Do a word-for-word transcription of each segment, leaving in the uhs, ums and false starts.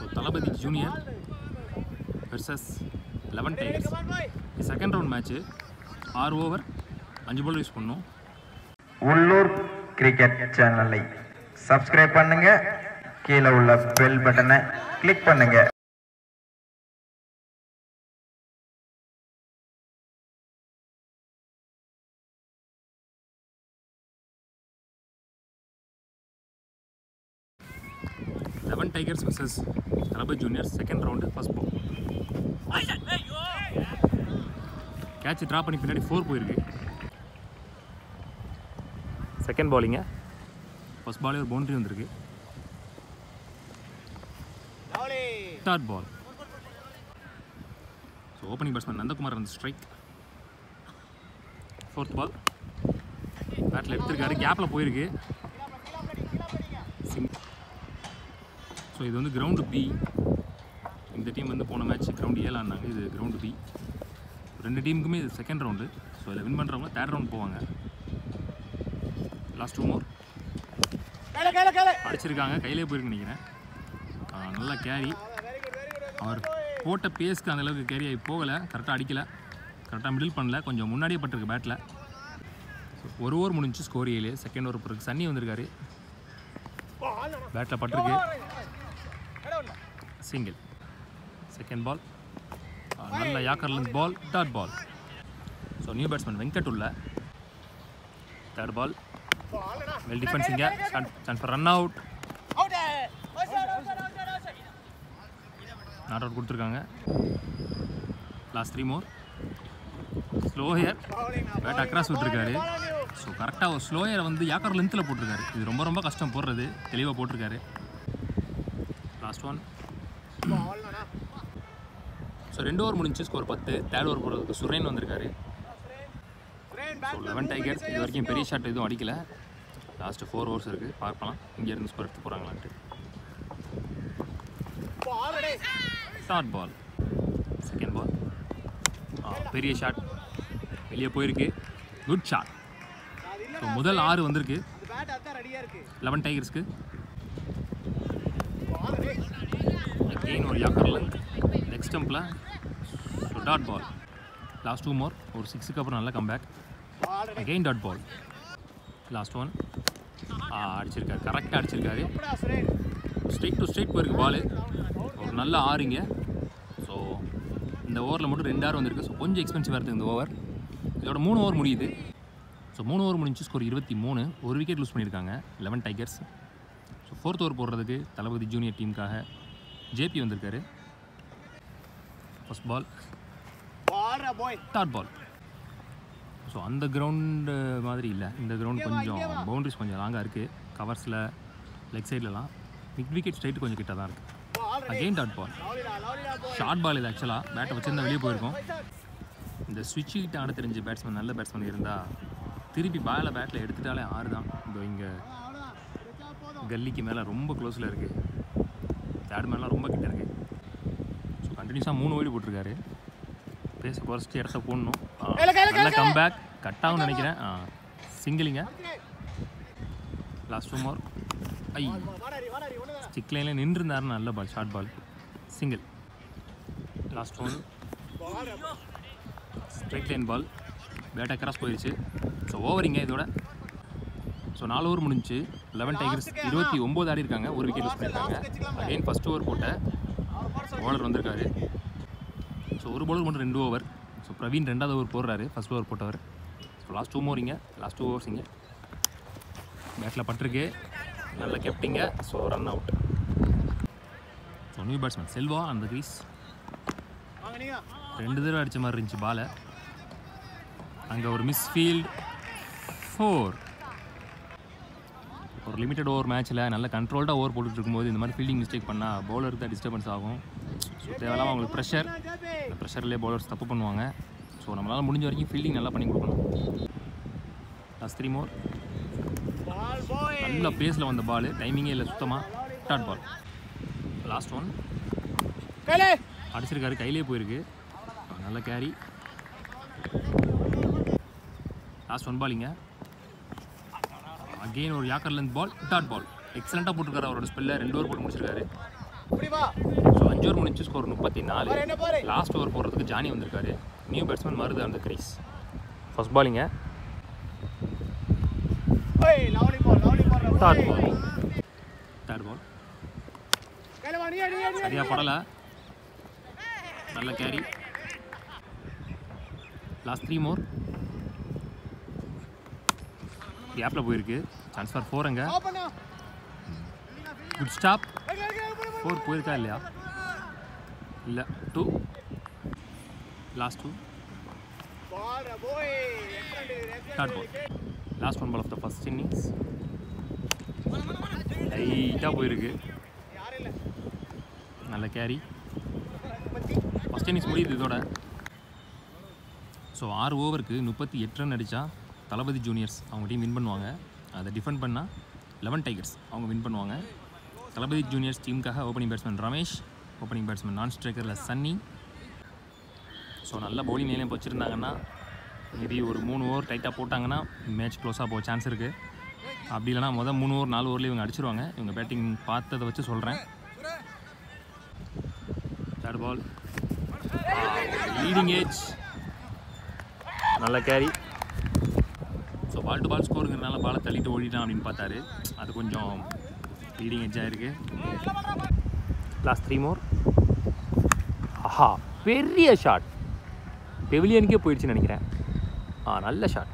தளபதி junior versus eleven tigers. Second round match. ஆறு over அஞ்சு ball use பண்ணோம். உள்ளூர் கிரிக்கெட் சேனலை சப்ஸ்கிரைப் பண்ணுங்க, கீழே உள்ள பெல் பட்டனை கிளிக் பண்ணுங்க. Eleven tigers versus Thalapathy junior. Second round first ball. Catch draw பண்ணி பின்னாடி ஃபோர் போயிருக்கு. செகண்ட் பாலிங்க. ஃபர்ஸ்ட் பாலே ஒரு பவுண்டரி வந்திருக்கு. Third ball. So opening batsman Nandakumar அந்த ஸ்ட்ரைக். ஃபோர்த் பால் பேட்டில் எடுத்திருக்காரு, கேப்பில் போயிருக்கு. ஸோ இது வந்து கிரவுண்டு பி. இந்த டீம் வந்து போன மேட்ச் கிரவுண்டு ஏழு ஆனாங்க, இது கிரவுண்டு பி. ரெண்டு டீமுக்குமே இது செகண்ட் ரவுண்டு. ஸோ இதில் வின் பண்ணுறவங்க தேர்ட் ரவுண்ட் போவாங்க. லாஸ்ட் டூ மோர் அடிச்சிருக்காங்க, கையிலே போயிருக்கு நினைக்கிறேன். நல்லா கேரி. அவர் போட்ட பேஸ்க்கு அந்தளவுக்கு கேரி ஆகி போகலை, கரெக்டாக அடிக்கலை, கரெக்டாக மிடில் பண்ணல, கொஞ்சம் முன்னாடியே பட்டிருக்கு பேட்டில். ஒரு ஓவர் முடிஞ்சு ஸ்கோர் ஏழு. செகண்ட் ஓவர் பிறகு சன்னி வந்திருக்காரு, பேட்டில் பட்டிருக்கு, சிங்கிள். செகண்ட் பால் நல்ல யாக்கர்லேருந்து ball, third ball. So new batsman Venkat உள்ள. தேர்ட் பால் வெல் டிஃபென்ஸிங்க, chance for run out. Not out கொடுத்துருக்காங்க. Last three more. Slower bat across விட்டுருக்காரு. ஸோ கரெக்டாக ஒரு ஸ்லோயரை வந்து யாக்கர் லென்த்தில் போட்டிருக்காரு. இது ரொம்ப ரொம்ப கஷ்டம் போடுறது, தெளிவாக போட்டிருக்காரு. Last one. ஸோ ரெண்டு ஓவர் முடிஞ்சு ஸ்கோர் பத்து. தேர்ட் ஓவர் போடுறதுக்கு சுரேன் வந்திருக்காரு. ஸோ லெவன் டைகர்ஸ் இது வரைக்கும் பெரிய ஷாட் எதுவும் அடிக்கலை. லாஸ்ட்டு ஃபோர் ஓவர்ஸ் இருக்குது, பார்க்கலாம் இங்கேருந்து ஸ்கோர் எடுத்து போகிறாங்களான்ட்டு. Short ball. செகண்ட் பால் பெரிய ஷாட் வெளியே போயிருக்கு, குட் ஷாட். ஸோ முதல் ஆறு வந்திருக்கு லெவன் டைகர்ஸ்க்கு. அகெயின் ஒரு யாக்கர் லென்த் நெக்ஸ்ட் ஸ்டம்பில். So dot ball. Last two more. ஒரு சிக்ஸுக்கு அப்புறம் நல்ல comeback. Again dot ball. Last one அடிச்சிருக்காரு, கரெக்டாக அடிச்சிருக்காரு. ஸ்ட்ரைட் டு ஸ்ட்ரைட் போயிருக்கு பால். ஒரு நல்ல ஆறுங்க. ஸோ இந்த ஓவரில் மட்டும் ரெண்டு ஆறு வந்திருக்கு. ஸோ கொஞ்சம் எக்ஸ்பென்சிவாக இருக்குது இந்த ஓவர். இதோட மூணு ஓவர் முடியுது. ஸோ மூணு ஓவர் முடிஞ்சு ஸ்கோர் இருபத்தி மூணு. ஒரு விக்கெட் லூஸ் பண்ணியிருக்காங்க eleven tigers. So fourth over போடுறதுக்கு தளபதி ஜூனியர் டீமுக்காக ஜேபி வந்திருக்காரு. First ball, third ball. So அந்த கிரவுண்டு மாதிரி இல்லை, இந்த கிரவுண்ட் கொஞ்சம் பவுண்ட்ரிஸ் கொஞ்சம் லாங்காக இருக்குது. கவர்ஸில் லெக் சைட்லலாம் மிட் விக்கெட் ஸ்ட்ரைட்டு கொஞ்சம் கிட்ட தான் இருக்குது. Again dot ball. Short ball இது ஆக்சுவலாக பேட்டை வச்சுருந்தா வெளியே போயிருக்கும். இந்த ஸ்விட்ச் கிட்ட ஆட தெரிஞ்ச பேட்ஸ்மேன், நல்ல பேட்ஸ்மேன் இருந்தால் திருப்பி பாலை பேட்டில் எடுத்துட்டாலே ஆறு தான். இந்த இங்கே கல்லிக்கு மேலே ரொம்ப க்ளோஸில் இருக்குது, தேர்ட் மேலாம் ரொம்ப கிட்ட இருக்குது. ஸோ கண்டினியூஸாக மூணு ஓடி போட்டிருக்காரு. பேச குறைச்சிட்டு இடத்த போடணும். நல்ல கம்பேக், கட் ஆகும்னு நினைக்கிறேன். சிங்கிளிங்க. Last two more. I stick லைனில் நின்றுருந்தாருன்னு நல்ல ball, short ball, single. Last one straight line ball, பேட்டை கிராஸ் போயிடுச்சு. ஸோ ஓவரிங்க இதோட. ஸோ நாலு ஓவர் முடிஞ்சு லெவன் டைகர்ஸ் இருபத்தி ஒம்பது ஆடி இருக்காங்க, ஒரு விக்கெட் யூஸ் பண்ணியிருக்காங்க. அகைன் ஃபஸ்ட் ஓவர் போட்ட பவுலர் வந்திருக்காரு. ஸோ ஒரு பவுலர் மட்டும் ரெண்டு ஓவர். ஸோ பிரவீன் ரெண்டாவது ஓவர் போடுறாரு, ஃபஸ்ட் ஓவர் போட்டவர். ஸோ லாஸ்ட் டூ ஓவரிங்க, லாஸ்ட் டூ ஓவர்ஸிங்க. பேட்டில் பட்டிருக்கு, நல்ல கேப்டிங்க. So run out. So new batsman Selva அந்த கிரீஸ். ரெண்டு தடவை அடித்த மாதிரி இருந்துச்சு பாலை. அங்கே ஒரு மிஸ் ஃபீல்ட், ஃபோர். ஒரு லிமிட்டட் ஓவர் மேட்ச்சில் நல்ல கண்ட்ரோல்டாக ஓவர் போட்டுட்டு இருக்கும்போது இந்த மாதிரி ஃபீல்டிங் மிஸ்டேக் பண்ணால் பவுலருக்கு தான் டிஸ்டர்பன்ஸ் ஆகும். ஸோ தேவையில்லாமல் அவங்களுக்கு ப்ரெஷர், அந்த ப்ரெஷர்லேயே பவுலர்ஸ் தப்பு பண்ணுவாங்க. ஸோ நம்மளால் முடிஞ்ச வரைக்கும் ஃபீல்டிங் நல்லா பண்ணி கொடுக்கணும். Last three more. நல்ல பேஸில் வந்த பால், டைமிங்கே இல்லை சுத்தமாக. Dot ball. லாஸ்ட் ஒன் அடிச்சிருக்காரு, கையிலே போயிருக்கு, நல்ல கேரி. லாஸ்ட் ஒன் பாலிங்க. அகெயின் ஒரு yorker length ball, dot ball. எக்ஸலண்ட்டாக போட்டுருக்காரு அவரோட ஸ்பெல்ல. ரெண்டு ஓவர் போட்டு முடிச்சிருக்காரு. ஸோ அஞ்சு ஓவர் முடிஞ்சு ஸ்கோர் முப்பத்தி நாலு. லாஸ்ட் ஓவர் போடுறதுக்கு ஜானி வந்திருக்காரு. நியூ பேட்ஸ்மேன் மருது அந்த கிரீஸ். ஃபர்ஸ்ட் பாலிங்க. தேர்ட் பால் தேர்ட் பால் சரியாக படலை. நல்ல கேரி. Last three more. கேப்பில் போயிருக்கு. Chance for four. அங்கே குட் ஸ்டாப். ஃபோர் போயிருக்கா இல்லையா? இல்லை. Two. Last two. Third ball. Last one ball of the first innings. லைட்டாக போயிருக்கு. நல்ல கேரி. ஃபஸ்ட் இன்னிங்ஸ் முடியுது இதோட. ஸோ ஆறு ஓவருக்கு முப்பத்தி எட்டு ரன் அடித்தா தளபதி ஜூனியர்ஸ் அவங்க டீம் வின் பண்ணுவாங்க. அதை டிஃபெண்ட் பண்ணால் லெவன் டைகர்ஸ் அவங்க வின் பண்ணுவாங்க. தளபதி ஜூனியர்ஸ் டீமுக்காக opening batsman Ramesh, opening batsman நான் ஸ்ட்ரைக்கரில் சன்னி. ஸோ நல்ல பவுலிங் நிலையம் வச்சுருந்தாங்கன்னா மேபி ஒரு மூணு ஓவர் டைட்டாக போட்டாங்கன்னா மேட்ச் க்ளோஸாக போக சான்ஸ் இருக்குது. அப்படி இல்லைனா மொதல் மூணு ஓவர் நாலு ஓவரில் இவங்க அடிச்சிருவாங்க. இவங்க பேட்டிங் பார்த்ததை வச்சு சொல்கிறேன். Third ball. Leading edge. நல்ல carry. So ball to ball ஸ்கோருங்கிறதுனால பாலை தள்ளிட்டு ஓடிட்டான் அப்படின்னு பார்த்தாரு. அது கொஞ்சம் லீடிங் எட்ஜாக இருக்குது. லாஸ்ட் த்ரீ மோர். ஆஹா, பெரிய ஷாட். பெவிலியனுக்கே போயிடுச்சுன்னு நினைக்கிறேன். ஆ, நல்ல ஷாட்.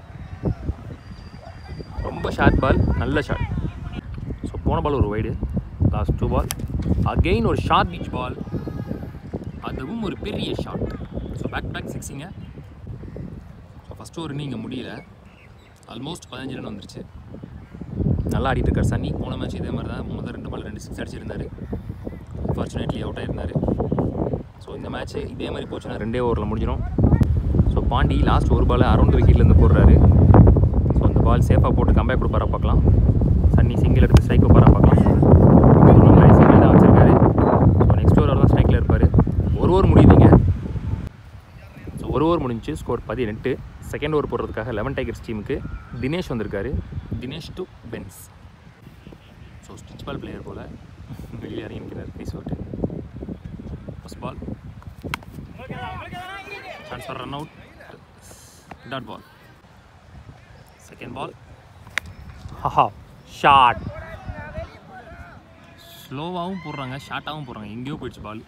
ரொம்ப ஷார்ட் பால். நல்ல ஷாட். ஸோ போன பால் ஒரு wide. Last two ball. Again ஒரு ஷார்ட் பீச் பால். அதுவும் ஒரு பெரிய ஷாட். ஸோ பேக் பேக் சிக்ஸிங்க. ஸோ ஃபஸ்ட் ஓவர் இன்னும் இங்கே முடியல. ஆல்மோஸ்ட் பதினஞ்சு ரன் வந்துருச்சு. நல்லா ஆடிட்டு இருக்கார் சன்னி. போன மேட்ச் இதே மாதிரி தான். முதல் ரெண்டு பால் ரெண்டு சிக்ஸ் அடிச்சிருந்தார். அன்ஃபார்ச்சுனேட்லி அவுட் ஆயிருந்தார். ஸோ இந்த மேட்ச்சு இதே மாதிரி போச்சுன்னா ரெண்டே ஓவரில் முடிஞ்சிடும். ஸோ பாண்டி லாஸ்ட் ஒரு பால் அரௌண்ட் விக்கெட்லேருந்து போடுறாரு. ஸோ அந்த பால் சேஃபாக போட்டு கம்பேக் கொடுப்பாரா பார்க்கலாம். சன்னி சிங்கிள் எடுத்து ஸ்ட்ரைக் வைப்பாரா பார்க்கலாம். சிங்கிள் தான் வச்சுருக்காரு. ஸோ நெக்ஸ்ட் ஓவர் தான் ஸ்ட்ரைக்கில் இருப்பார். ஒரு ஓவர் முடியுதுங்க. ஸோ ஒரு ஓவர் முடிஞ்சு ஸ்கோர் பதினெட்டு. செகண்ட் ஓவர் போடுறதுக்காக லெவன் டைகர்ஸ் டீமுக்கு தினேஷ் வந்திருக்காரு. தினேஷ் டு பென்ஸ். ஸோ ஸ்டிச் பால் பிளேயர் போல் வெளியே இறங்கிக்கிறார் பீஸ் விட்டு. First ball. Chance for run out. Dot ball. Second ball. ஹஹா, ஷார்ட். ஸ்லோவாகவும் போடுறாங்க, ஷார்ட்டாகவும் போடுறாங்க. எங்கேயோ போயிடுச்சு பால்.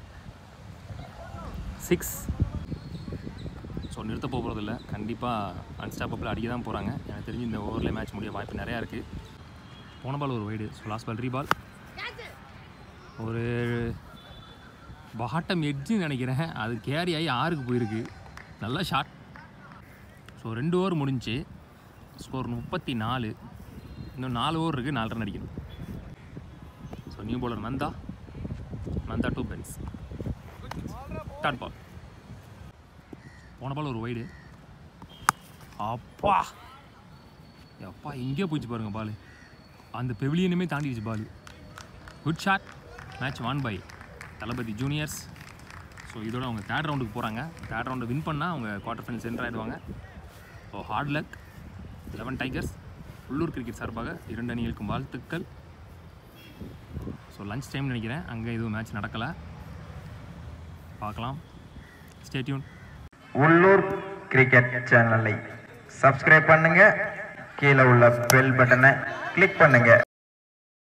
சிக்ஸ். ஸோ நிறுத்த போகிறதில்ல. கண்டிப்பாக அன்ஸ்டாப்பபிள் அடிக்க தான் போகிறாங்க. எனக்கு தெரிஞ்சு இந்த ஓவரில் மேட்ச் முடிய வாய்ப்பு நிறையா இருக்குது. போன பால் ஒரு wide. So last ball re ball. ஒரு பாட்டம் எட்ஜுன்னு நினைக்கிறேன். அது கேரி ஆகி ஆறுக்கு போயிருக்கு. நல்ல ஷாட். ஸோ ரெண்டு ஓவர் முடிஞ்சு ஸ்கோர் முப்பத்தி நாலு. இன்னும் நாலு ஓவர் இருக்குது. நாலு ரன் அடிக்கணும். So new bowler Nanda. Nanda to பென்ஸ். Dot ball. போன பால் ஒரு வைடு. அப்பா அப்பா எங்கேயோ போயிடுச்சு பாருங்கள் பால். அந்த பெவிலியனுமே தாண்டிடுச்சு ball. Good shot. Match won by Thalapathy juniors. So இதோட அவங்க தேர்ட் ரவுண்டுக்கு போகிறாங்க. தேர்ட் ரவுண்டை வின் பண்ணால் அவங்க குவார்ட்டர் ஃபைனல்ஸ் என்ட்ரு ஆகிடுவாங்க. So hard luck eleven tigers. உள்ளூர் கிரிக்கெட் சார்பாக இரண்டு அணிகளுக்கும் வாழ்த்துக்கள். ஸோ லஞ்ச் டைம் நினைக்கிறேன். அங்கே எதுவும் மேட்ச் நடக்கலை. பார்க்கலாம். Stay tuned. உள்ளூர் கிரிக்கெட் சேனலை சப்ஸ்கிரைப் பண்ணுங்க. கீழே உள்ள பெல் பட்டனை கிளிக் பண்ணுங்க.